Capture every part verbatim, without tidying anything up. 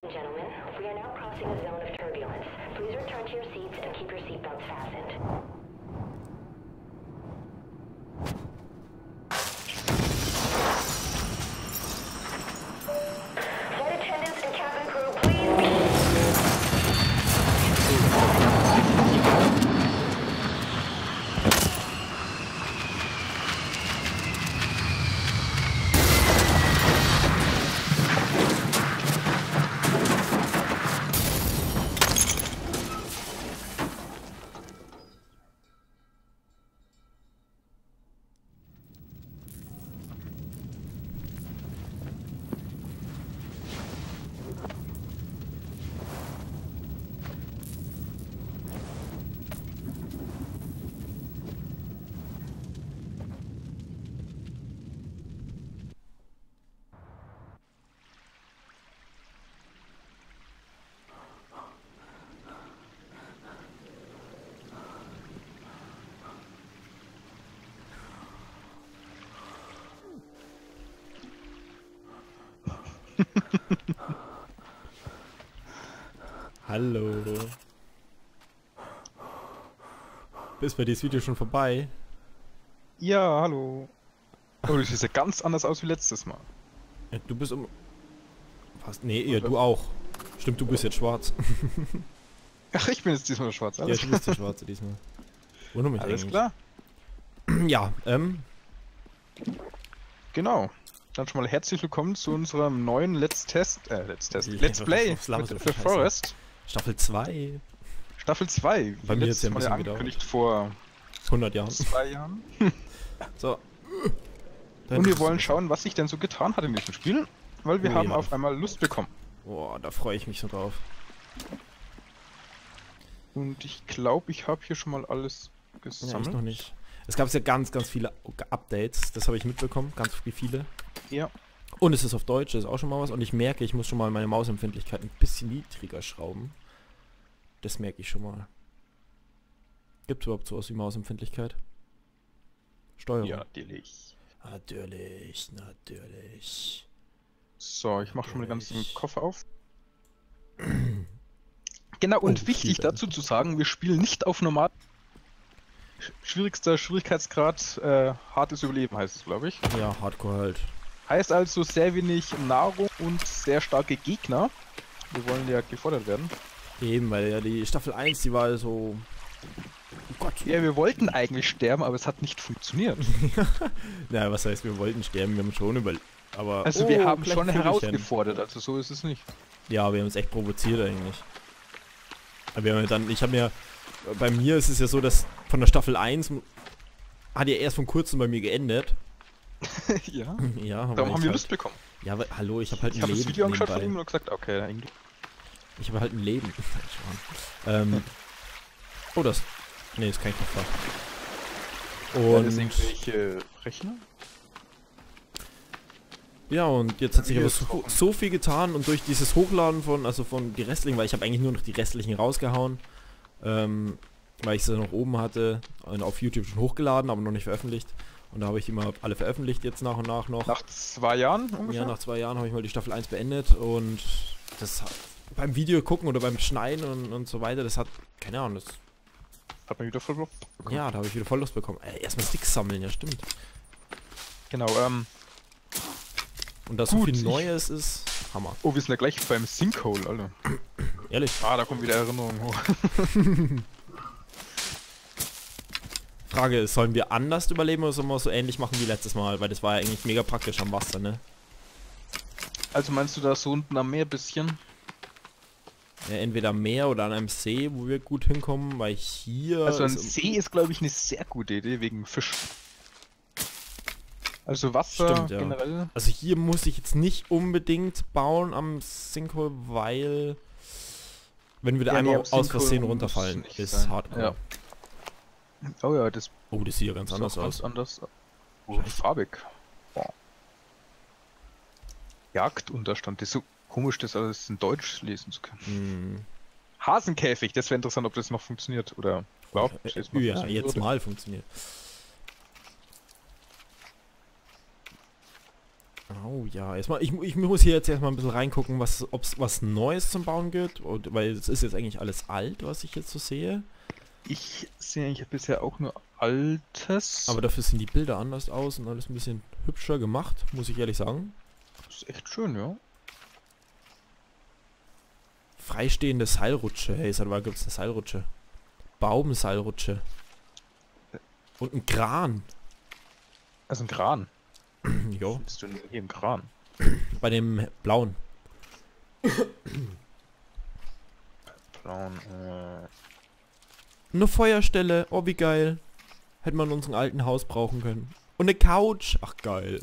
and gentlemen, we are now crossing a zone of turbulence. Please return to your seats and keep your seatbelts fastened. Flight attendants and cabin crew, please. Hallo. Ist bei dir das Video schon vorbei? Ja, hallo. Oh, das sieht ja ganz anders aus wie letztes Mal. Ja, du bist um... Fast... Nee, ja, du auch. Stimmt, du bist jetzt schwarz. Ach, ich bin jetzt diesmal schwarz. Ja, Alles du bist der Schwarze diesmal. Wundert mich Alles eigentlich. klar. Ja, ähm... Genau. Dann schon mal herzlich willkommen zu unserem neuen Let's Test, äh, Let's Test, Ja, Let's Play was laberst du mit für The Scheiße? Forest. Staffel zwei. Staffel zwei. Bei mir hat's ja ein bisschen angekündigt vor hundert Jahren. zwei Jahren. So. Und wir wollen schauen, was sich denn so getan hat in diesem Spiel, weil wir Oh, haben ja. auf einmal Lust bekommen. Boah, da freue ich mich so drauf. Und ich glaube, ich habe hier schon mal alles Ja, ich gesammelt. noch nicht. Es gab ja ganz, ganz viele Updates. Das habe ich mitbekommen. Ganz viele. Ja. Und es ist auf Deutsch, das ist auch schon mal was. Und ich merke, ich muss schon mal meine Mausempfindlichkeit ein bisschen niedriger schrauben. Das merke ich schon mal. Gibt es überhaupt sowas wie Mausempfindlichkeit? Steuerung? Ja, natürlich. Natürlich, natürlich. So, ich mache schon mal den ganzen Natürlich. Koffer auf. Genau, und Oh, wichtig Spiele. dazu zu sagen, wir spielen nicht auf normal. Sch- Schwierigster Schwierigkeitsgrad, äh, hartes Überleben heißt es, glaube ich. Ja, Hardcore halt. Heißt also sehr wenig Nahrung und sehr starke Gegner. Wir wollen ja gefordert werden. Eben, weil ja die Staffel eins, die war so... Oh Gott. Ja, wir wollten eigentlich sterben, aber es hat nicht funktioniert. Na, was heißt, wir wollten sterben, wir haben schon überlebt. Aber... Also Oh, wir haben gleich schon ein Vögelchen. herausgefordert, also so ist es nicht. Ja, wir haben es echt provoziert eigentlich. Aber wir haben ja dann, ich habe mir, bei mir ist es ja so, dass von der Staffel eins hat ja erst von kurzem bei mir geendet. Ja, Ja, weil darum ich haben wir halt, Lust bekommen. Ja, weil, hallo, ich habe halt ein Ich habe Leben das Video angeschaut von nebenbei. ihm und gesagt, okay, eigentlich. Ich habe halt ein Leben. ähm, oh, das. Nee, das kann ich nicht fahren. Ja, Und das irgendwelche Rechner? ja, und jetzt hat sich Hier aber ist so, Rauchen. so viel getan und durch dieses Hochladen von, also von die restlichen, weil ich habe eigentlich nur noch die restlichen rausgehauen, ähm, weil ich sie noch oben hatte und auf YouTube schon hochgeladen, aber noch nicht veröffentlicht. Und da habe ich immer alle veröffentlicht jetzt nach und nach noch. Nach zwei Jahren ungefähr? Ja, nach zwei Jahren habe ich mal die Staffel eins beendet und das hat, beim Video gucken oder beim Schneiden und, und so weiter, das hat, keine Ahnung, das, Hat man wieder voll Bock bekommen. ja, da habe ich wieder voll Lust bekommen. Äh, erstmal Sticks sammeln, ja stimmt. Genau, ähm, Und dass so Gut, viel ich- Neues ist, Hammer. oh, wir sind ja gleich beim Sinkhole, Alter. Ehrlich. Ah, da kommen wieder Erinnerungen hoch. Frage ist, sollen wir anders überleben oder sollen wir es so ähnlich machen wie letztes Mal? Weil das war ja eigentlich mega praktisch am Wasser, ne? Also meinst du da so unten am Meer bisschen? Ja, entweder am Meer oder an einem See, wo wir gut hinkommen, weil hier... Also ein ist- See ist, glaube ich, eine sehr gute Idee wegen Fisch. Also Wasser Stimmt, ja. generell. Also hier muss ich jetzt nicht unbedingt bauen am Sinkhole, weil... Wenn wir da Ja, nee, einmal am aus Sinkhole Versehen muss runterfallen, nicht ist sein. hardcore. Ja. Oh ja, das Oh, das sieht ja ganz ist anders auch ganz aus. anders. Oh, farbig. Boah. Jagdunterstand. Das ist so komisch, das alles in Deutsch lesen zu können. Hm. Hasenkäfig, das wäre interessant, ob das noch funktioniert. Oder überhaupt Äh, jetzt mal ja, funktionieren jetzt würde. mal funktioniert. Oh ja, erstmal, ich, ich muss hier jetzt erstmal ein bisschen reingucken, was, ob es was Neues zum Bauen gibt. Und, weil es ist jetzt eigentlich alles alt, was ich jetzt so sehe. Ich sehe eigentlich bisher auch nur Altes. Aber dafür sehen die Bilder anders aus und alles ein bisschen hübscher gemacht, muss ich ehrlich sagen. das ist echt schön, ja. Freistehende Seilrutsche. Hey, seit wann gibt es eine Seilrutsche? Baumseilrutsche. Und ein Kran. Also ein Kran. Jo, Bist du denn hier im Kran? bei dem blauen. Braun, äh... Eine Feuerstelle. Oh, wie geil. Hätte man in unserem alten Haus brauchen können. Und eine Couch. Ach, geil.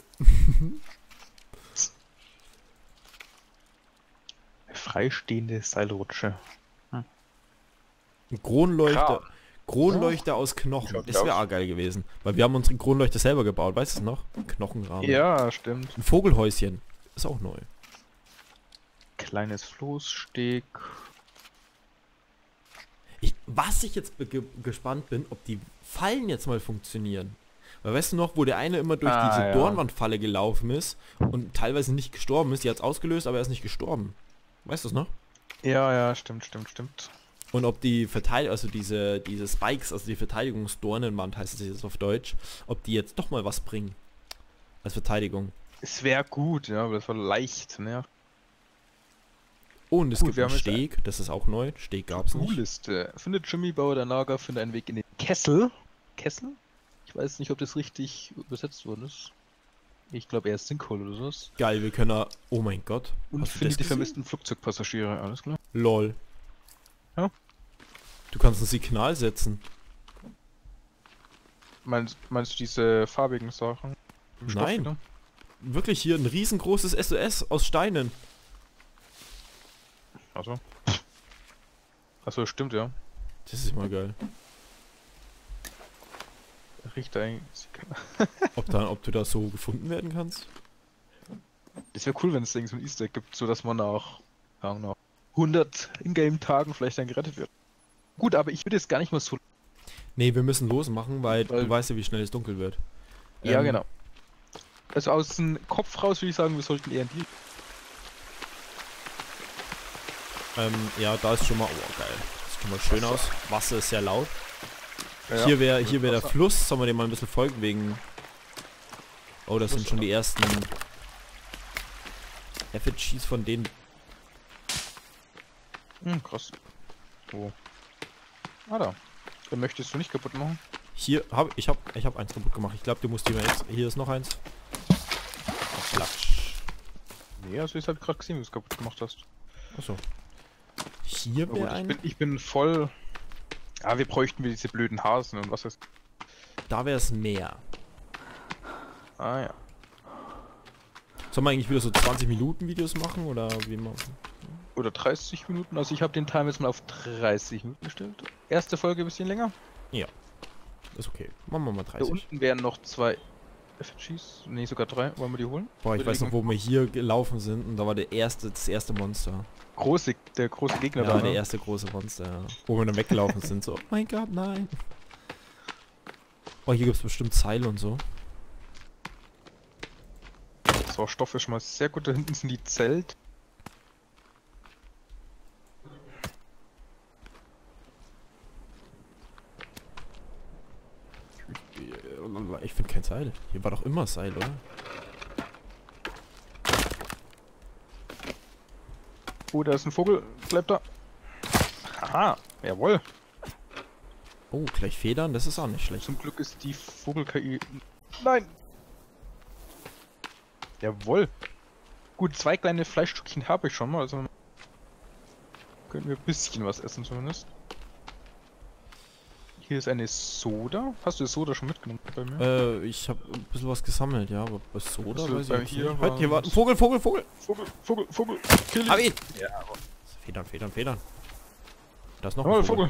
Freistehende Seilrutsche. Ein Kronleuchter. Kran. Kronleuchter aus Knochen. Schaut Das wäre aus. auch geil gewesen. Weil wir haben unseren Kronleuchter selber gebaut. Weißt du es noch? Ein Knochenrahmen. Ja, stimmt. Ein Vogelhäuschen. Ist auch neu. Kleines Floßsteg. Ich, was ich jetzt ge gespannt bin, ob die Fallen jetzt mal funktionieren. Weil weißt du noch, wo der eine immer durch Ah, diese ja. Dornwandfalle gelaufen ist und teilweise nicht gestorben ist. Die hat es ausgelöst, aber er ist nicht gestorben. Weißt du es noch? Ja, ja, stimmt, stimmt, stimmt. Und ob die Verteidigung, also diese, diese Spikes, also die Verteidigungsdornenwand heißt es jetzt auf Deutsch, ob die jetzt doch mal was bringen. Als Verteidigung. Es wäre gut, ja, aber das war leicht, ne? Oh, und es Gut, gibt wir einen haben jetzt Steg, das ist auch neu. Steg gab's nicht. To-Do-Liste. Findet Jimmy Bauer der Naga, findet einen Weg in den Kessel. Kessel? Ich weiß nicht, ob das richtig übersetzt worden ist. Ich glaube, er ist Sinkhole oder sowas. Geil, wir können da, oh mein Gott. Und Hast du findet das die gesehen? vermissten Flugzeugpassagiere, alles klar? Lol. Ja. Du kannst ein Signal setzen. Meinst, meinst du diese farbigen Sachen? Im Stoff Nein. wieder? Wirklich hier ein riesengroßes S O S aus Steinen. Achso. Achso, stimmt, ja. Das ist mal geil. Riecht eigentlich. Ob, da, ob du da so gefunden werden kannst? Das wäre cool, wenn es irgendwie so ein Easter Egg gibt, sodass man nach, ja, nach hundert Ingame-Tagen vielleicht dann gerettet wird. Gut, aber ich würde jetzt gar nicht mal so. Nee, wir müssen losmachen, weil, Weil- du weißt ja, wie schnell es dunkel wird. Ja, Ähm, genau. Also aus dem Kopf raus würde ich sagen, wir sollten eher in die. Ähm, ja, da ist schon mal, oh geil. Das sieht schon mal schön Wasser. aus. Wasser ist sehr laut. Ja, Hier wäre hier wär der Wasser. Fluss, sollen wir dem mal ein bisschen folgen wegen... Oh, das sind Fluss, schon die ersten Effigies von denen. Hm, krass. Wo? Ah, da. Den möchtest du nicht kaputt machen? Hier, hab, ich hab, ich hab eins kaputt gemacht. Ich glaube, du musst die mal jetzt... Hier ist noch eins. Klatsch. Nee, also ich habe gerade gesehen, wie du es kaputt gemacht hast. Achso. Hier Na gut, wäre ich, ein... bin, ich bin voll. Ah, wir bräuchten wir diese blöden Hasen und was ist. Da wäre es Meer. Ah ja. Sollen wir eigentlich wieder so zwanzig Minuten Videos machen oder wie man... Oder dreißig Minuten. Also ich habe den Timer jetzt mal auf dreißig Minuten gestellt. Erste Folge ein bisschen länger. Ist okay. Machen wir mal Da dreißig. unten wären noch zwei Effigies. Nee, sogar drei. Wollen wir die holen? Boah, ich Würde weiß noch, wo wir hier gelaufen sind und da war der erste, das erste Monster. Große, der große Gegner Ja, da. der ne? erste große Monster, ja. Wo wir dann weggelaufen sind, so, oh mein Gott, nein. Oh, hier gibt es bestimmt Seile und so. So, Stoff ist schon mal sehr gut. Da hinten sind die Zelt. Ich finde kein Seil. Hier war doch immer Seil, oder? Oh, da ist ein Vogel. Bleibt da. Aha, jawohl. Oh, gleich Federn, das ist auch nicht schlecht. Zum Glück ist die Vogel-K I... Nein! Jawohl. Gut, zwei kleine Fleischstückchen habe ich schon mal, also... Können wir ein bisschen was essen zumindest. Hier ist eine Soda. Hast du die Soda schon mitgenommen bei mir? Äh, ich habe ein bisschen was gesammelt, ja, aber bei Soda Also, weiß ich bei jetzt hier nicht. war Halt, hier war ein was- Vogel, Vogel, Vogel! Vogel, Vogel, Vogel! Kill Hab ihn! ihn! Ja, aber... Federn, Federn, Federn. Da ist noch Oh, ein Vogel!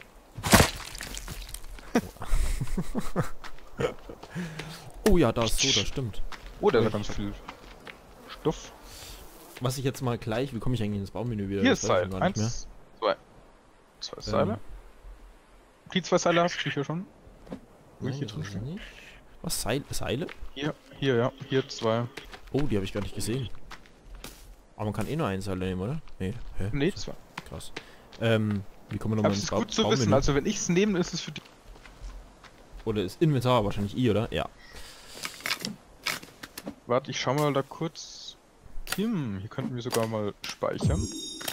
Vogel. Oh ja, da ist Soda, stimmt. Oh, da ist ja ganz viel Stoff. Was ich jetzt mal gleich, wie komme ich eigentlich ins Baumenü wieder? Hier Das ist weiß ich Seil. gar nicht mehr. Eins, zwei. Zwei Seile. Ähm, Die zwei Seile hast du hier schon. Wo nein, ich hier das drin weiß ich stehe. nicht. Was, Seil, Seile? Hier, hier, ja. Hier zwei. Oh, die habe ich gar nicht gesehen. Aber man kann eh nur eine Seile nehmen, oder? Nee. Hä? Nee, das war. Krass. Ähm, wie kommen wir Aber nochmal es ins ist Bau gut zu Baumenü? wissen, also wenn ich es nehme, ist es für die. Oder ist Inventar wahrscheinlich I, oder? Ja. Warte, ich schau mal da kurz. Kim, hier könnten wir sogar mal speichern.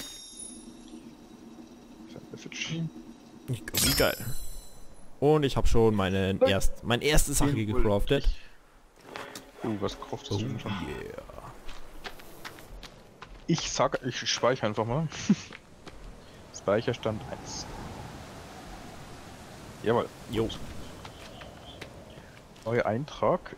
Ich, wie geil. Und ich habe schon meinen erst, mein erstes Sache gecraftet. Oh, was craftest Oh du denn schon? yeah. Ich sag, ich speichere einfach mal. Speicherstand eins. Jawohl. Jo. Neuer Eintrag.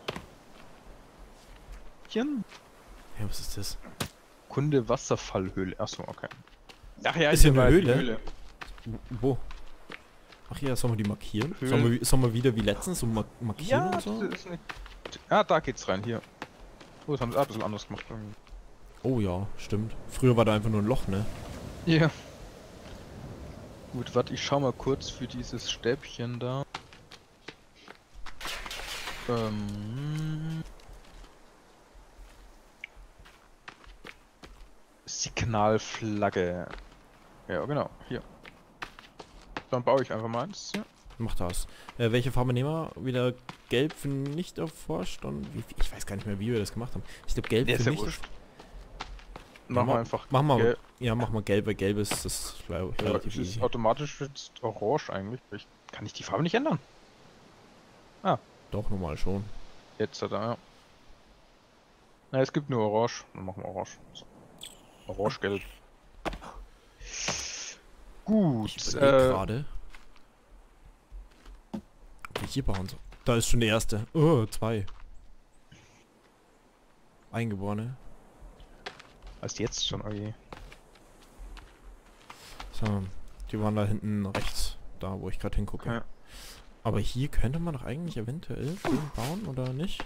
Ja, was ist das? Kunde Wasserfallhöhle. Achso, okay. Ach ja, Ist hier hier eine war die Höhle? Wo? Ach ja, sollen wir die markieren? Höhlen. Sollen wir, sollen wir wieder wie letztens so mar markieren Ja, und so? das ist eine... Ah, da geht's rein, hier. Oh, das haben sie ah, ein bisschen anders gemacht. irgendwie. Oh ja, stimmt. Früher war da einfach nur ein Loch, ne? Ja. Gut, warte, ich schau mal kurz für dieses Stäbchen da. Ähm... Signalflagge. Ja, genau, hier. Dann baue ich einfach mal eins. Ja. Mach das. Äh, welche Farbe nehmen wir? Wieder gelb für nicht erforscht und wie, ich weiß gar nicht mehr, wie wir das gemacht haben. Ich glaube gelb Ja, für ist ja nicht. wurscht. Ja, Machen wir ma- einfach. Mach mal, gelb. ja, mach mal gelb, weil gelb ist das glaub ich, Ja, relativ es ist easy. automatisch jetzt orange eigentlich. Ich, kann ich die Farbe nicht ändern? Doch, normal schon. Jetzt hat er, ja. Na, es gibt nur orange. Dann machen wir orange. So. Orange-gelb. Gut. Ich überleg Äh, gerade. Okay, hier bauen so. Da ist schon der erste. Oh, zwei. Eingeborene. was jetzt schon, oh je. So, die waren da hinten rechts. Da, wo ich gerade hingucke. Ja. Aber hier könnte man doch eigentlich eventuell den bauen, oder nicht?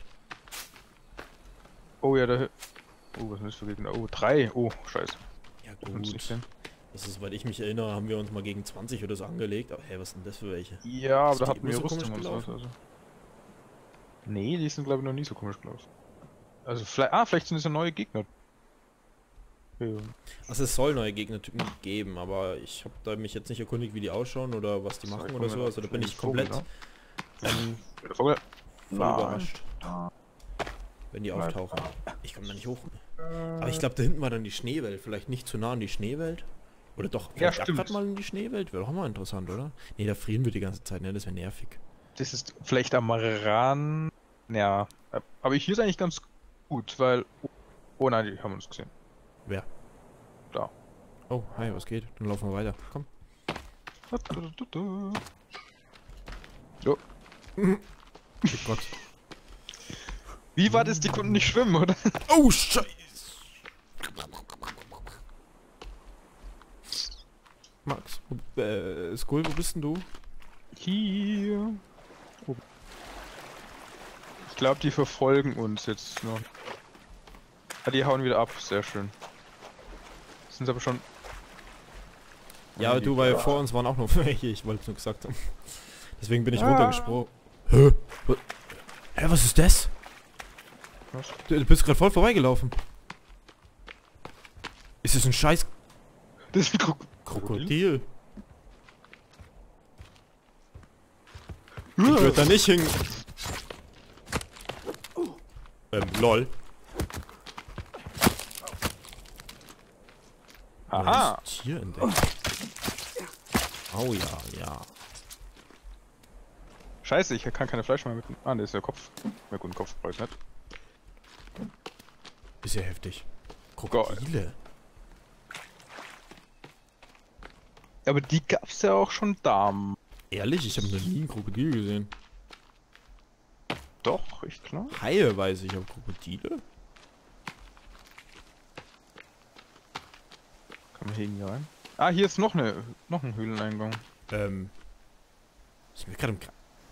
Oh ja, da. Oh, was ist das für Gegner? Oh, drei. Oh, scheiße. Ja Kannst nicht sehen. Das ist, soweit ich mich erinnere, haben wir uns mal gegen zwanzig oder so angelegt. Aber hey, was sind das für welche? Ja, aber Ist da die hatten wir immer so Rüstung komisch und so. gelaufen? Also. Nee, die sind glaube ich noch nie so komisch gelaufen. Also vielleicht. Ah, vielleicht sind es ja neue Gegner. Ja. Also es soll neue Gegnertypen geben, aber ich habe da mich jetzt nicht erkundigt, wie die ausschauen oder was die So, machen ich oder komm so. mal Also da bin auf ich den Vogel, komplett ne? ähm, Der Vogel. voll Nein. überrascht, wenn die auftauchen. Ich komme da nicht hoch. Aber ich glaube, da hinten war dann die Schneewelt. Vielleicht nicht zu nah an die Schneewelt. Oder doch, Ja, vielleicht stimmt. grad mal in die Schneewelt. Wäre doch mal interessant, oder? Ne, da frieren wir die ganze Zeit, ne? Das wäre nervig. Das ist vielleicht am Ran. Ja. Aber hier ist eigentlich ganz gut, weil. Oh nein, die haben uns gesehen. Wer? Da. Oh, hi, was geht? Dann laufen wir weiter. Komm. So. Oh Gott. Wie war das? Die konnten nicht schwimmen, oder? Oh, Scheiße. Max, wo, äh, Skull, wo bist denn du? Hier. Oh. Ich glaube, die verfolgen uns jetzt noch. Ah, die hauen wieder ab. Sehr schön. Sind aber schon. Ja, du, weil vor uns waren auch noch welche, ich wollte es nur gesagt haben. Deswegen bin ich Ah. runtergesprungen. Hä? Wa- Hä, was ist das? Was? Du, du bist gerade voll vorbeigelaufen. Ist das ein scheiß Das ist ein Krok Krokodil? Ich würde da nicht hin. Ähm, lol. Aha. Neues Tier entdeckt. Oh ja, ja. Scheiße, ich kann keine Fleisch mehr mit. Ah, ne, ist der Kopf. Ja, gut, ein Kopf brauche ich nicht. Ist ja heftig. Krokodile. Aber die gab's ja auch schon da. Ehrlich, ich habe noch nie ein Krokodil gesehen. Doch, ich klar. Haie weiß ich, aber Krokodile? Kann man hier irgendwie rein? Ah, hier ist noch eine, noch ein Höhleneingang. Ähm. Sind wir gerade im Kra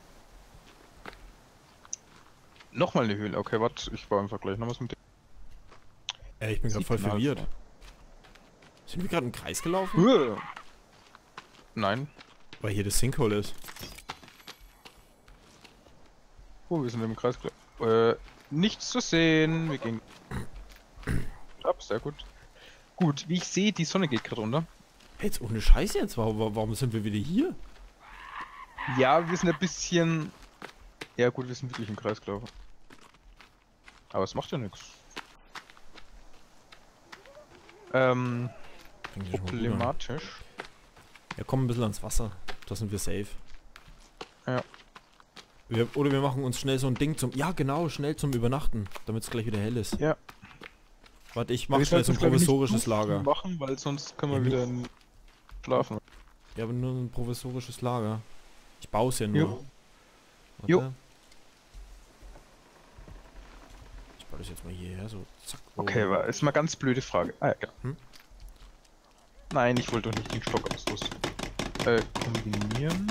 Nochmal eine Höhle. Okay, warte, ich baue einfach gleich noch was mit dem. äh, ich bin gerade voll Signal- verwirrt. Sind wir gerade im Kreis gelaufen? Höhe. Nein. Weil hier das Sinkhole ist. Oh, wir sind im Kreis. Äh, Nichts zu sehen. Wir gehen ab, sehr gut. Gut, wie ich sehe, die Sonne geht gerade unter. Hey, jetzt ohne Scheiß jetzt, warum, warum sind wir wieder hier? Ja, wir sind ein bisschen... Ja gut, wir sind wirklich im Kreis, glaube ich. Aber es macht ja nichts. Ähm, Denke ich schon mal gut an. problematisch. Ja, komm ein bisschen ans Wasser. Da sind wir safe. Ja. Wir, oder wir machen uns schnell so ein Ding zum... Ja, genau, schnell zum Übernachten, damit es gleich wieder hell ist. Ja. Warte, ich Aber mach wir schnell so ein sollten, glaub ich, nicht provisorisches zu Lager. viel machen, weil sonst können wir Ja, wieder n- schlafen. Ja, aber nur ein provisorisches Lager. Ich baue es ja nur. Jo. Warte. Jo. Ich baue das jetzt mal hierher, so zack. Okay, war ist mal ganz blöde Frage. Ah ja, genau. Hm? Nein, ich wollte doch nicht den Stock ausrüsten. Äh, kombinieren.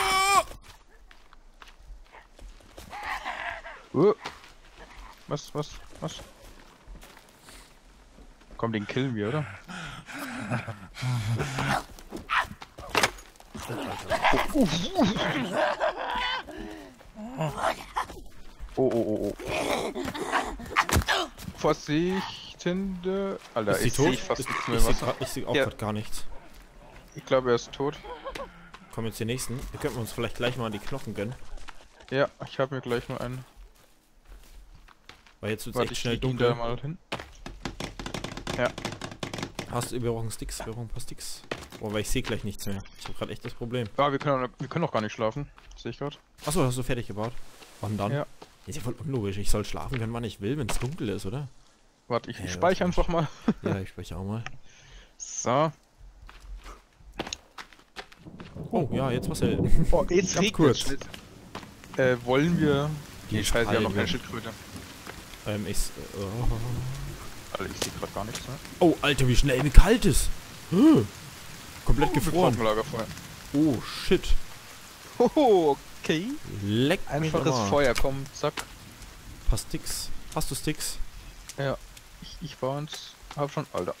Oh. Was, was, was? Komm, den killen wir, oder? Oh, oh, oh, oh. Vorsichtende. Alter, Ist sie ich tot? sehe fast Ist- nichts mehr ich im sehe Wasser. grad- ich sehe auch Ja. gerade gar nichts. Ich glaube, er ist tot. Kommen jetzt die nächsten. Wir könnten uns vielleicht gleich mal an die Knochen gönnen. Ja, ich habe mir gleich nur einen. Weil jetzt wird es Warte, echt ich schnell leg ihn dunkel. da mal hin. Hast du, wir brauchen Sticks, wir brauchen ein paar Sticks. Oh, weil ich sehe gleich nichts mehr. Ich habe gerade echt das Problem. Ah, wir können, auch, wir können auch gar nicht schlafen. Sehe ich gerade. Achso, hast du fertig gebaut? Wann dann? Ja. Ist ja voll unlogisch. Ich soll schlafen können, wann ich will, wenn es dunkel ist, oder? Warte, ich Ja, speichere warte. einfach mal. Ja, ich spreche auch mal. So. Oh, ja, jetzt was hell. Oh, jetzt Ganz regnet kurz. es. Äh, wollen wir... Die Nee, scheiße, wir haben noch keine Strahlen. Schildkröte. ähm, ich... Oh. Alter, ich sehe gerade gar nichts, ne? oh, Alter, wie schnell, wie kalt ist. Huh. Komplett gefroren. Lagerfeuer. Oh, shit. Hoho, okay. Leck mich Einfaches am Arsch. Feuer, komm, zack. Paar Sticks. Hast du Sticks? Ja, ich, ich baue uns... Hab schon... Alter.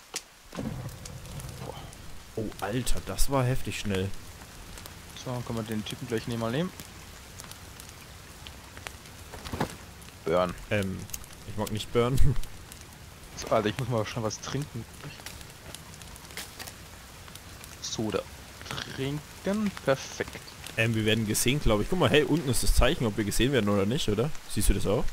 Oh, Alter, das war heftig schnell. So, dann können wir den Typen gleich mal nehmen. Burn. Ähm, ich mag nicht burn. So, Alter, ich muss mal schon was trinken. Soda. Trinken. Perfekt. ähm, wir werden gesehen, glaube ich. Guck mal, hey, unten ist das Zeichen, ob wir gesehen werden oder nicht, oder? Siehst du das auch?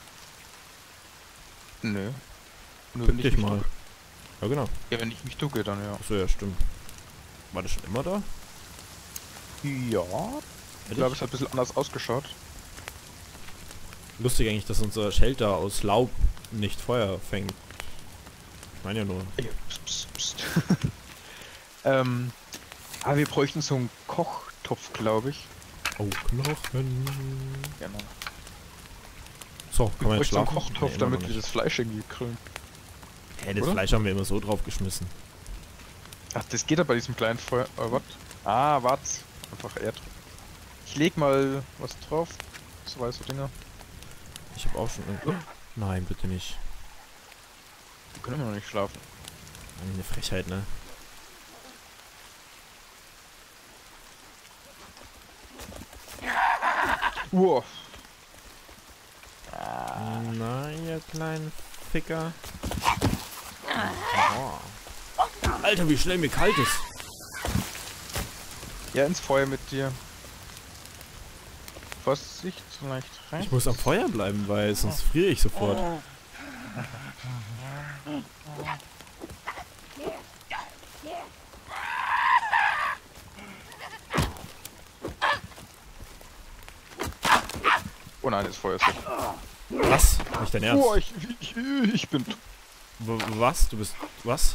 Nö. Nur Pick wenn ich dich mich mal. ducke. Ja, genau. Ja, wenn ich mich ducke, dann ja. Achso, ja, stimmt. War das schon immer da? Ja. Ich glaube, es hat ein bisschen anders ausgeschaut. Lustig eigentlich, dass unser Shelter aus Laub nicht Feuer fängt. Ich meine ja nur. Psst, psst, psst. ähm. Ah, wir bräuchten so einen Kochtopf, glaube ich. Oh, Knochen. Genau. So, Wir kann man jetzt bräuchten so einen schlafen? Kochtopf, Nee, immer damit noch wir nicht. das Fleisch irgendwie grillen. Hä, das oder? Fleisch haben wir immer so drauf geschmissen. Ach, das geht ja bei diesem kleinen Feuer. Äh, was? Ah, warte. Einfach Erd. Ich leg mal was drauf. Zwei so Dinger. Ich habe auch schon... Oh, nein, bitte nicht. Wir können immer noch nicht schlafen. Eine Frechheit, ne? Uah. Nein, ihr kleinen Ficker. Oh. Alter, wie schnell mir kalt ist. Ja, ins Feuer mit dir. Vorsicht, leicht rein. Ich muss am Feuer bleiben, weil sonst friere ich sofort. Oh nein, das Feuer ist weg. Was? Nicht dein Ernst? Oh, ich, ich, ich bin... t- W was? Du bist... Was?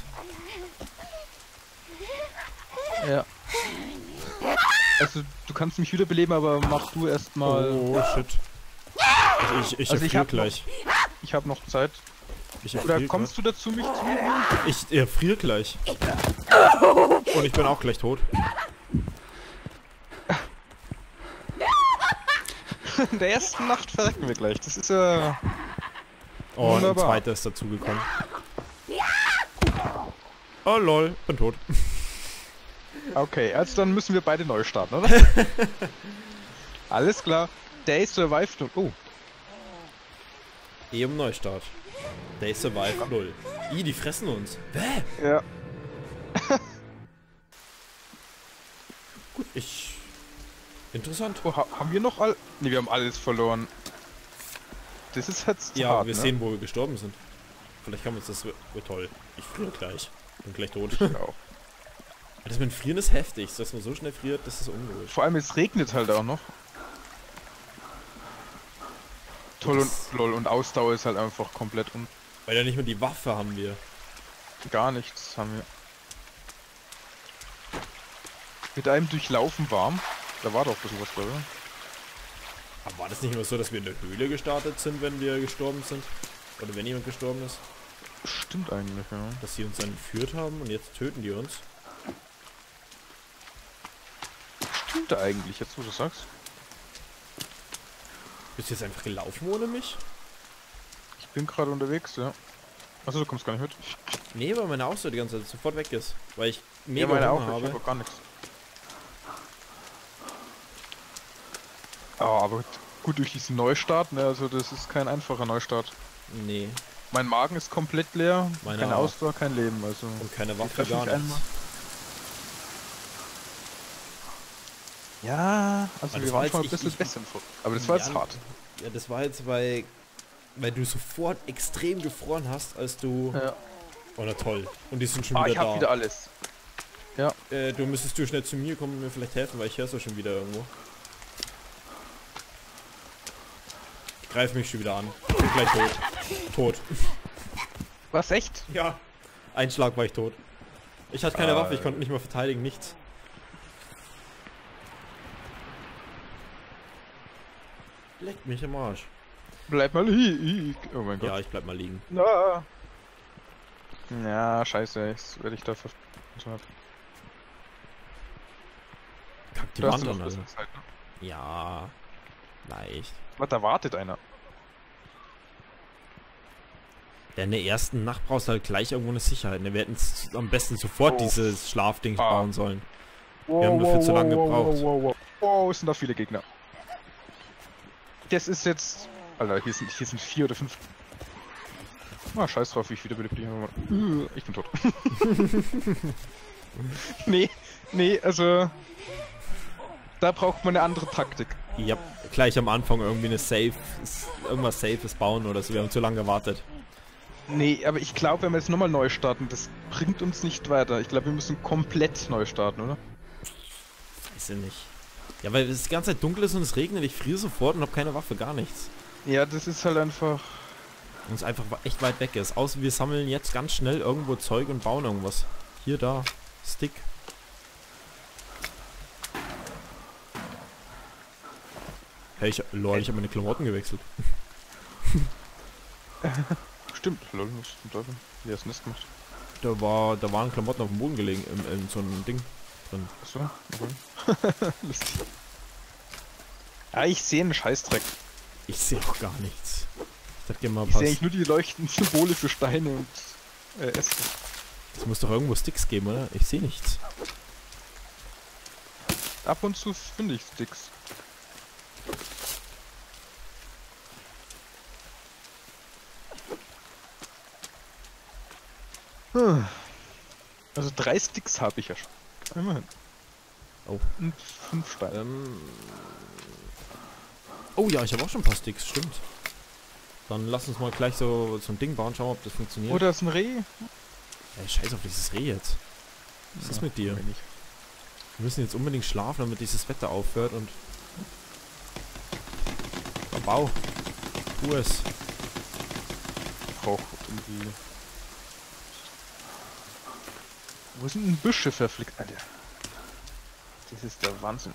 Ja. Also, du kannst mich wiederbeleben, aber mach du erstmal... Oh, shit. Ich, ich, ich Also ich erfriere hab gleich. Ich habe noch Zeit. Ich Oder erfriere kommst du dazu, mich zu nehmen? Ich erfriere gleich. Und ich bin auch gleich tot. In der ersten Nacht verrecken wir gleich. Das ist ja... Oh, und ein Wunderbar. zweiter ist dazugekommen. Oh lol, bin tot. Okay, also dann müssen wir beide neu starten, oder? Alles klar. Day survived und... Oh. Eh um Neustart. They survive null. Ih, die fressen uns. Bäh. Ja. Gut, ich... Interessant. Oh, ha haben wir noch all... Ne, wir haben alles verloren. Das ist jetzt Ja, hart, wir ne? sehen, wo wir gestorben sind. Vielleicht kann man uns das... Oh, toll. Ich friere gleich. Bin gleich tot. Ich auch. Das mit dem Frieren ist heftig. Dass man so schnell friert, das ist ungewohnt. Vor allem, es regnet halt auch noch. Toll und Das- lol und Ausdauer ist halt einfach komplett un... Weil ja nicht mehr die Waffe haben wir. Gar nichts haben wir. Mit einem Durchlaufen warm. Da war doch ein bisschen was bei, oder? Aber war das nicht immer so, dass wir in der Höhle gestartet sind, wenn wir gestorben sind? Oder wenn jemand gestorben ist? Stimmt eigentlich, ja. Dass sie uns dann entführt haben und jetzt töten die uns? Stimmt eigentlich, jetzt wo du sagst. Bist du jetzt einfach gelaufen ohne mich? Ich bin gerade unterwegs, ja. Achso, du kommst gar nicht mit. Nee, weil meine auch so die ganze Zeit sofort weg ist. Weil ich mega Ja, meine Hunger auch, ich habe. habe gar nichts. Oh, aber gut durch diesen Neustart, ne, also das ist kein einfacher Neustart. Nee. Mein Magen ist komplett leer, Meiner keine auch. Ausdauer, kein Leben, also. Und keine Ich Waffe, treffe gar mich nichts. einmal. Ja, also Aber das wir war waren schon mal ein jetzt- bisschen ich- besser vor. Aber das war jetzt Ja, hart. Ja, das war jetzt, weil, weil du sofort extrem gefroren hast, als du... Ja. Oh, na toll. Und die sind schon Ah, wieder ich hab da. wieder alles. Ja. Äh, du müsstest du schnell zu mir kommen und mir vielleicht helfen, weil ich höre es schon wieder irgendwo. Ich greife mich schon wieder an. Ich bin gleich tot. Tot. Was, echt? Ja. Ein Schlag war ich tot. Ich hatte keine Ah. Waffe, ich konnte nicht mal verteidigen, nichts. Leckt mich im Arsch. Bleib mal hier. Oh mein Gott. Ja, ich bleib mal liegen. Na. Ja, scheiße, jetzt werde ich da ver... Kack die Du hast Wand noch an, ein also. bisschen Zeit, ne? Ja. Leicht. Was, da wartet einer. Ja, in der ersten Nacht brauchst du halt gleich irgendwo eine Sicherheit. Ne? Wir hätten s- am besten sofort Oh. dieses Schlafding Ah. bauen sollen. Wir haben dafür zu lange gebraucht. Wow, wow, wow. Oh, es sind da viele Gegner. Das ist jetzt... Alter, hier sind, hier sind vier oder fünf... Ah, scheiß drauf, wie ich wieder belebt bin. Ich bin tot. nee, nee, also... Da braucht man eine andere Taktik. Ja, gleich am Anfang irgendwie eine Safe, irgendwas Safes bauen oder so. Wir haben zu lange gewartet. Nee, aber ich glaube, wenn wir jetzt nochmal neu starten, das bringt uns nicht weiter. Ich glaube, wir müssen komplett neu starten, oder? Weiß ich nicht. Ja, weil es die ganze Zeit dunkel ist und es regnet. Ich friere sofort und habe keine Waffe, gar nichts. Ja, das ist halt einfach... Und es einfach echt weit weg ist. Außer wir sammeln jetzt ganz schnell irgendwo Zeug und bauen irgendwas. Hier, da. Stick. Hey, ich, lol, ich habe meine Klamotten gewechselt. Stimmt, lol, was zum Teufel? Wie hast du das gemacht? Da war, da waren Klamotten auf dem Boden gelegen, in, in so einem Ding drin. Achso, okay. Lustig. Ja, ich sehe einen Scheißdreck. Ich sehe auch gar nichts. Ich dachte mal, Ich pass. sehe eigentlich nur die leuchtenden Symbole für Steine und äh, Äste. Es muss doch irgendwo Sticks geben, oder? Ich sehe nichts. Ab und zu finde ich Sticks. Hm. Also drei Sticks habe ich ja schon. Immerhin. Oh. Und fünf Steine. Ähm. Oh ja, ich habe auch schon ein paar Sticks, stimmt. Dann lass uns mal gleich so, so ein Ding bauen, schauen, ob das funktioniert. Oder ist ein Reh? Ey, scheiß auf dieses Reh jetzt. Was ist mit dir? Wenig. Wir müssen jetzt unbedingt schlafen, damit dieses Wetter aufhört und... Bau. Tu es. Ich brauch irgendwie... Wo sind denn Büsche verflickt? Alter. Das ist der Wahnsinn.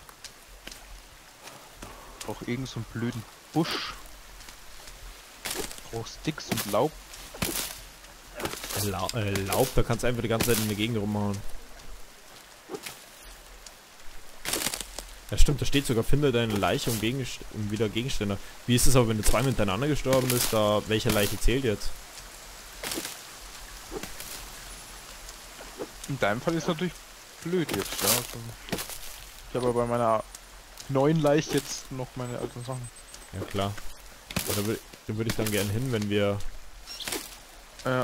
Ich brauch irgend so einen blöden Busch. Ich brauch Sticks und Laub. La äh, Laub, da kannst du einfach die ganze Zeit in der Gegend rumhauen. Ja stimmt, da steht sogar, finde deine Leiche und, Gegenst und wieder Gegenstände. Wie ist es aber, wenn du zweimal hintereinander gestorben bist, da welche Leiche zählt jetzt? In deinem Fall ist natürlich blöd jetzt, ja. Also ich habe aber bei meiner neuen Leiche jetzt noch meine alten Sachen. Ja klar. Oder will, Richtung würde ich dann gerne hin, wenn wir... Ja.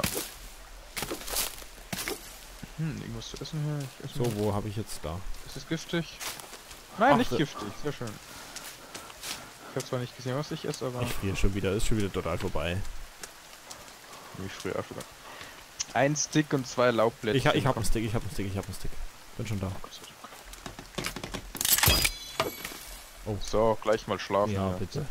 Hm, irgendwas zu essen hier. Ich esse So, mal. wo habe ich jetzt da? Ist es giftig? Nein, Ach, nicht da- giftig. Sehr schön. Ich habe zwar nicht gesehen, was ich esse, aber Ich friere schon wieder, ist schon wieder total vorbei. wie früher auch wieder. Ein Stick und zwei Laubblätter. Ich, ha- ich hab einen Stick, ich hab einen Stick, ich hab einen Stick. Bin schon da. Oh. So, gleich mal schlafen. Ja, ja. bitte.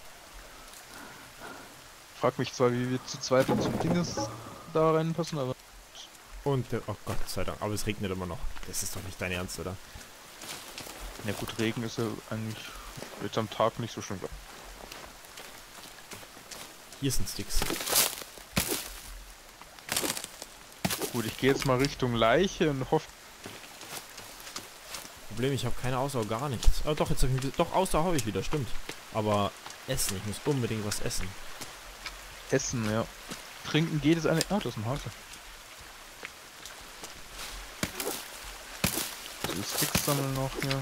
Frag mich zwar, wie wir zu zweit in zum Dinges da reinpassen, aber... Und der, oh Gott sei Dank, aber es regnet immer noch. Das ist doch nicht dein Ernst, oder? Ja gut, Regen ist ja eigentlich jetzt am Tag nicht so schlimm. Hier sind Sticks. Gut, ich gehe jetzt mal Richtung Leiche und hoffe... Problem, ich habe keine Ausdauer, gar nichts. Oh doch, jetzt hab ich wieder, doch, Ausdauer habe ich wieder, stimmt. Aber Essen, ich muss unbedingt was essen. Essen, ja. Trinken geht es eine... Ah, das ist ein Hase. Die Sticks sammeln noch, ja.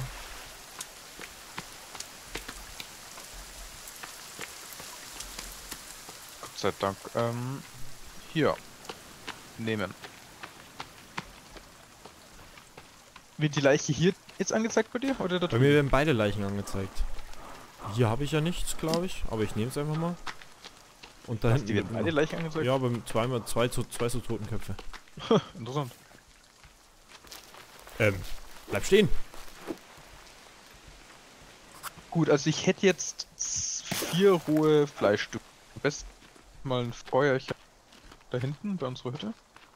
Gott sei Dank. Ähm, hier. Nehmen. Wird die Leiche hier jetzt angezeigt bei dir? Oder da Bei mir werden beide Leichen angezeigt. Hier habe ich ja nichts, glaube ich. Aber ich nehme es einfach mal. Und da Was, hinten die werden wird beide noch- Leichen angezeigt? Ja, aber zweimal zwei so, zwei so Totenköpfe. Interessant. Ähm, bleib stehen. Gut, also ich hätte jetzt vier rohe Fleischstücke. Am besten mal ein Feuerchen da hinten bei unserer Hütte.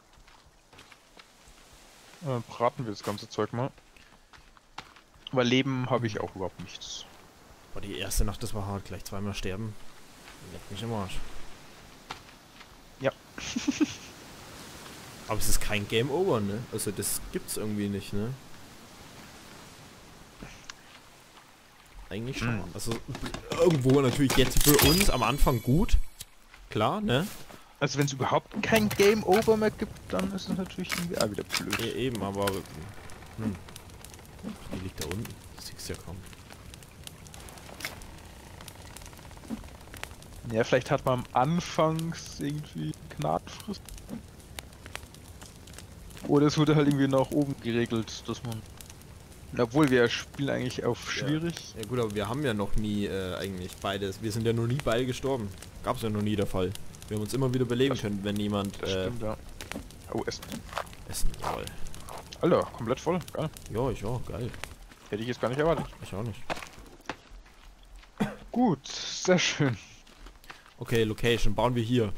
Dann braten wir das ganze Zeug mal. Weil Leben habe ich auch überhaupt nichts. Boah, die erste Nacht, das war hart. Gleich zweimal sterben. Leck mich im Arsch. Ja. Aber es ist kein Game Over, ne? Also das gibt's irgendwie nicht, ne? Eigentlich schon. Mhm. Also irgendwo natürlich jetzt für uns am Anfang gut. Klar, ne? Also wenn es überhaupt kein Game Over mehr gibt, dann ist es natürlich irgendwie auch wieder blöd. E eben, aber... Hm. Die liegt da unten. Das siehst du ja kaum. Ja, vielleicht hat man am Anfang irgendwie Gnadenfrist. Oder es wurde halt irgendwie nach oben geregelt, dass man... Obwohl wir spielen eigentlich auf schwierig. Ja gut, aber wir haben ja noch nie äh, eigentlich beides. Wir sind ja noch nie beide gestorben. Gab's ja noch nie der Fall. Wir haben uns immer wieder beleben Das- können, wenn jemand Das äh, stimmt, ja. Oh, Essen. essen soll. Alter, komplett voll. Geil. Ja, ich auch, geil. Hätte ich jetzt gar nicht erwartet. Ich auch nicht. Gut, sehr schön. Okay, Location, bauen wir hier.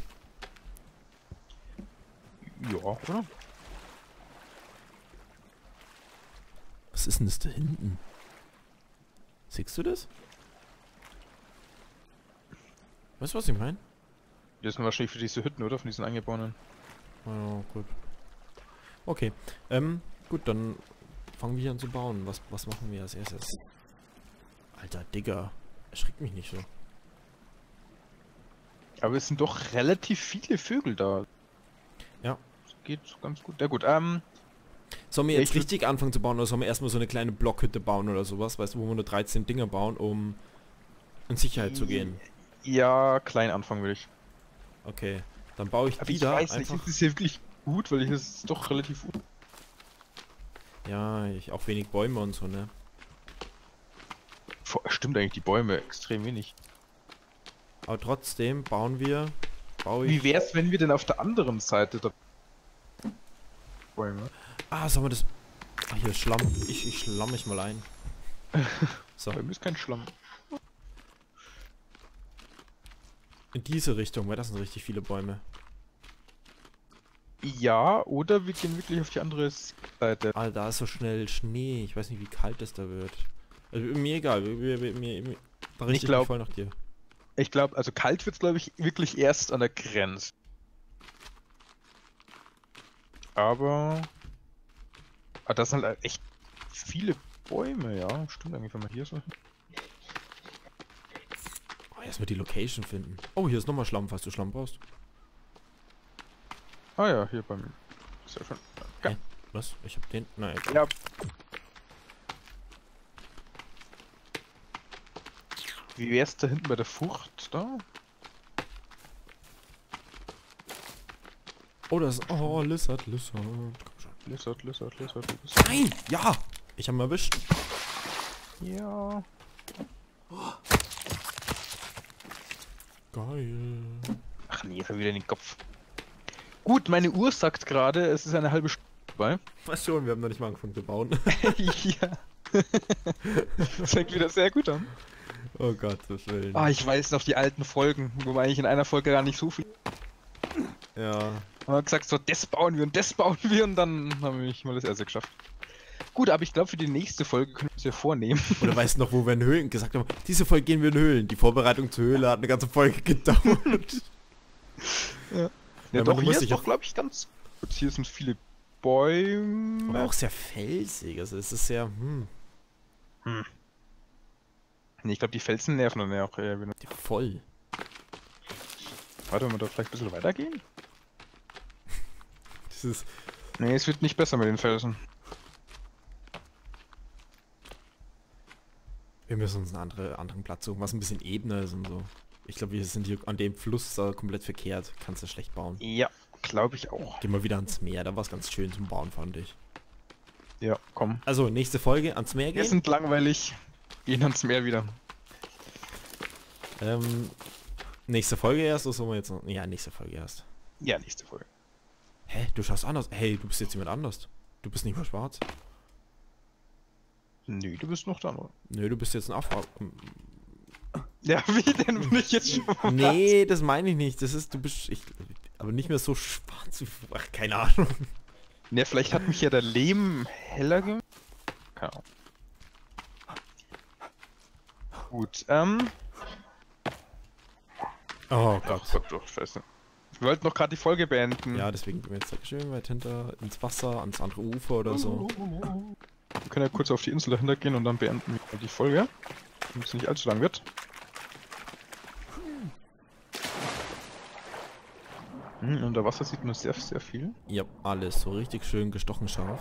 Ja, oder? Was ist denn das da hinten? Siehst du das? Weißt du, was ich meine? Das sind wahrscheinlich für diese Hütten, oder? Von diesen eingebauten. Ja, gut. Okay, ähm, gut, dann fangen wir hier an zu bauen. Was, was machen wir als erstes? Alter, Digga. Erschreckt mich nicht so. Aber es sind doch relativ viele Vögel da. Ja. Das geht ganz gut. Ja gut, ähm... Sollen wir Ja, jetzt ich würd- richtig anfangen zu bauen oder sollen wir erstmal so eine kleine Blockhütte bauen oder sowas? Weißt du, wo wir nur dreizehn Dinger bauen, um in Sicherheit zu gehen? Ja, klein anfangen will ich. Okay, dann baue ich Aber die ich da weiß nicht, einfach... ist das hier wirklich gut, weil hier ist es doch relativ... un- Ja, ich, auch wenig Bäume und so, ne? Boah, stimmt eigentlich, die Bäume extrem wenig. Aber trotzdem bauen wir... Baue ich... Wie wär's, wenn wir denn auf der anderen Seite da... Bäume? Ah, sollen wir das... Ah, hier ist Schlamm. Ich, ich schlamm mich mal ein. So, Bäume ist kein Schlamm. in diese Richtung, weil das sind richtig viele Bäume. Ja, oder wir gehen wirklich auf die andere Seite. Ah, da ist so schnell Schnee. Ich weiß nicht, wie kalt es da wird. Also, mir egal. Mir, mir, mir, mir, da richte ich glaub- mich voll nach dir. Ich glaube, also kalt wird's glaube ich wirklich erst an der Grenze. Aber... Ah, das sind halt echt viele Bäume, ja. Stimmt eigentlich, wenn man hier so... Oh, erstmal die Location finden. Oh, hier ist nochmal Schlamm, falls du Schlamm brauchst. Ah ja, hier beim... Sehr schön. Hä? Was? Ich hab den... Nein, egal. Ja. Wie wär's da hinten bei der Frucht da? Oh, das ist... Oh, Lizard, Lizard. Komm schon. Lizard, Lizard, Lizard, Lizard. Nein! Ja! Ich habe ihn erwischt. Ja. Geil. Ach nee, jetzt wieder in den Kopf. Gut, meine Uhr sagt gerade, es ist eine halbe Stunde vorbei. Was schon, wir haben noch nicht mal angefangen zu bauen. Ja. Das fängt wieder sehr gut an. Oh Gott, so schön. Ah, ich weiß noch die alten Folgen, wo wir eigentlich in einer Folge gar nicht so viel... Ja. Haben wir gesagt, so das bauen wir und das bauen wir und dann haben wir nicht mal das erste geschafft. Gut, aber ich glaube für die nächste Folge können wir es ja vornehmen. Oder weißt du noch, wo wir in Höhlen gesagt haben, diese Folge gehen wir in Höhlen. Die Vorbereitung zur Höhle hat eine ganze Folge gedauert. Ja, ja Ja, doch, man hier muss ist sich doch, auch- glaube ich, ganz gut. Hier sind viele Bäume. Aber auch sehr felsig. Also es ist sehr, hm, Nee, ich glaube, die Felsen nerven dann ja auch eher wieder. voll. Warte, wollen wir da vielleicht ein bisschen weitergehen? Das ist, Nee, es wird nicht besser mit den Felsen. wir müssen uns einen andere, anderen Platz suchen, was ein bisschen ebener ist und so. Ich glaube, wir sind hier an dem Fluss da komplett verkehrt. Kannst du schlecht bauen. Ja, glaube ich auch. Gehen wir wieder ans Meer. Da war es ganz schön zum Bauen, fand ich. Ja, komm. Also, nächste Folge ans Meer Wir gehen. sind langweilig. Gehen ans Meer wieder. Ähm, nächste Folge erst, oder sollen wir jetzt noch? Ja, nächste Folge erst. Ja, nächste Folge. Hä? Du schaust anders. Hey, du bist jetzt jemand anders. Du bist nicht mehr schwarz. Nö, du bist noch da, oder? Nö, du bist jetzt ein Afro. Ja, wie denn? Bin ich jetzt schon Nee, das meine ich nicht. Das ist, du bist, ich, aber nicht mehr so schwarz wie, ach, keine Ahnung. Ne, vielleicht hat mich ja der Lehm heller gemacht. Keine Ahnung. Gut, ähm... Oh Ach Gott. Gott, doch, scheiße. Wir wollten noch gerade die Folge beenden. Ja, deswegen gehen wir jetzt da schön weit hinter ins Wasser, ans andere Ufer oder so. Wir können ja kurz auf die Insel dahinter gehen und dann beenden wir die Folge. Damit es nicht allzu lang wird. Hm, unter Wasser sieht man sehr, sehr viel. Ja, alles so richtig schön gestochen scharf.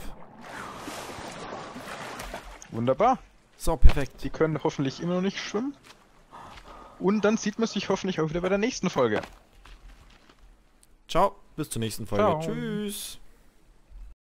Wunderbar. So, perfekt. Die können hoffentlich immer noch nicht schwimmen. Und dann sieht man sich hoffentlich auch wieder bei der nächsten Folge. Ciao, bis zur nächsten Folge. Ciao. Tschüss.